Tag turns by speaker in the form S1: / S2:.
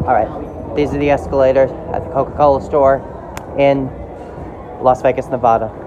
S1: Alright, these are the escalators at the Coca-Cola store in Las Vegas, Nevada.